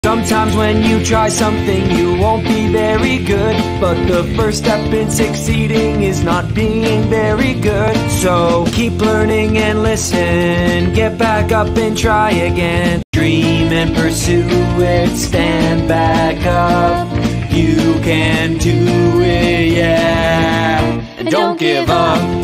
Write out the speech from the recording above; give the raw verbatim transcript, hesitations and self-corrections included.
Sometimes when you try something you won't be very good, but the first step in succeeding is not being very good. So keep learning and listen, get back up and try again. Dream and pursue it, stand back up. You can do it, yeah. And don't give up.